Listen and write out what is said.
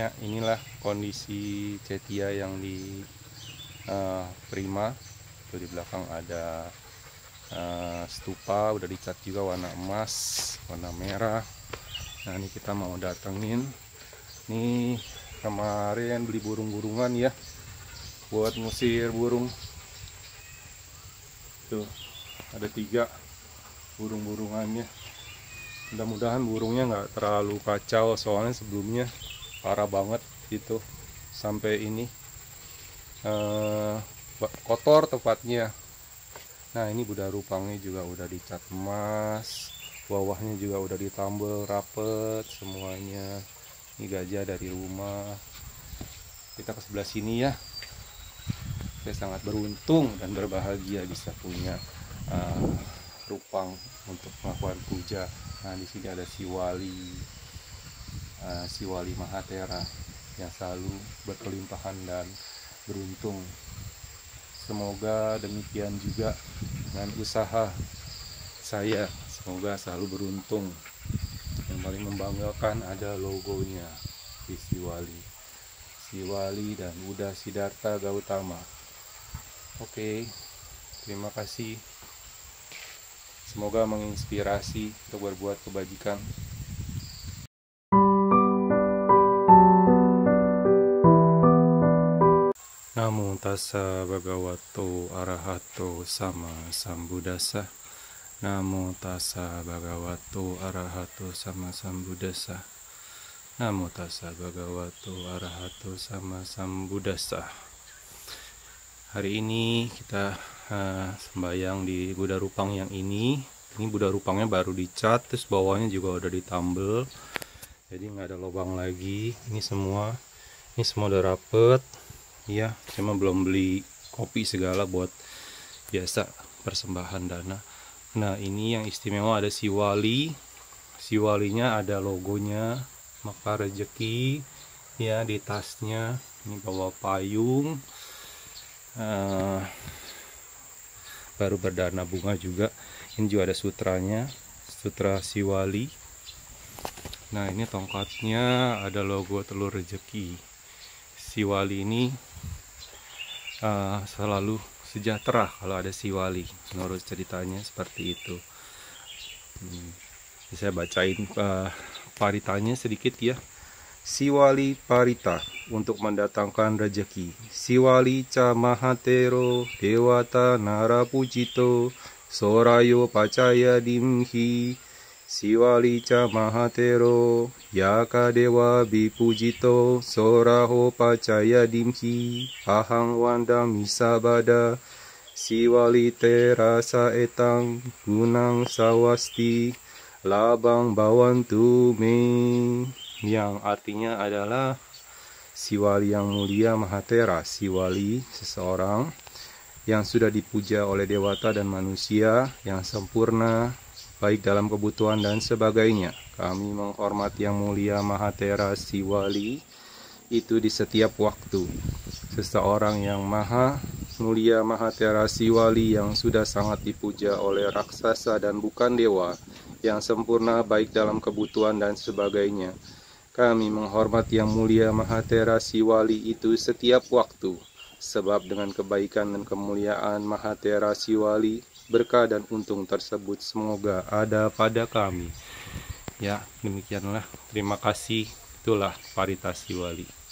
Ya, inilah kondisi Cetia yang di Prima. Tuh di belakang ada stupa, udah dicat juga warna emas, warna merah. Nah, ini kita mau datengin. Nih kemarin beli burung-burungan ya, buat ngusir burung. Tuh ada 3 burung-burungannya. Mudah-mudahan burungnya nggak terlalu kacau, soalnya sebelumnya parah banget gitu, sampai ini kotor tepatnya. Nah, ini budak-rupangnya juga udah dicat emas, bawahnya juga udah ditambal rapet semuanya. Ini gajah dari rumah. Kita ke sebelah sini ya. Saya sangat beruntung dan berbahagia bisa punya rupang untuk melakukan puja. Nah, di sini ada si wali Mahatera yang selalu berkelimpahan dan beruntung. Semoga demikian juga dengan usaha saya, semoga selalu beruntung. Yang paling membanggakan ada logonya di si wali dan Buddha Siddhartha Gautama. Oke, terima kasih. Semoga menginspirasi untuk berbuat kebajikan. Namo tassa bhagavato arahato sama sambuddhassa. Namo tassa bhagavato arahato sama sambuddhassa. Namo tassa bhagavato arahato sama sambuddhassa. Hari ini kita sembahyang di Buddha Rupang yang ini. Ini Buddha Rupangnya baru dicat, terus bawahnya juga udah ditambel, jadi nggak ada lubang lagi. Ini semua udah rapet. Ya, cuma belum beli kopi segala buat biasa persembahan dana. Nah, ini yang istimewa ada si wali. Si walinya ada logonya, maka rezeki ya di tasnya. Ini bawa payung. Baru berdana bunga juga. Ini juga ada sutranya, sutra si wali. Nah, ini tongkatnya ada logo telur rezeki. Si wali ini selalu sejahtera kalau ada si wali, menurut ceritanya seperti itu. Saya bacain paritanya sedikit ya. Si wali parita untuk mendatangkan rezeki. Si wali ca mahatero dewata narapujito sorayo pacaya dimhi. Si wali ca mahatero yaka dewa bipujito soraho pacaya dimhi ahang wanda misabada. Si wali terasa etang gunang sawasti labang bawantu me, yang artinya adalah si wali yang mulia Mahatera. Si wali seseorang yang sudah dipuja oleh dewata dan manusia, yang sempurna baik dalam kebutuhan dan sebagainya. Kami menghormati yang mulia Mahatera si wali itu di setiap waktu. Seseorang yang maha mulia Mahatera si wali yang sudah sangat dipuja oleh raksasa dan bukan dewa, yang sempurna baik dalam kebutuhan dan sebagainya. Kami menghormati yang mulia Mahatera si wali itu setiap waktu, sebab dengan kebaikan dan kemuliaan Mahatera si wali, berkah dan untung tersebut semoga ada pada kami. Ya, demikianlah. Terima kasih. Itulah Parita si wali.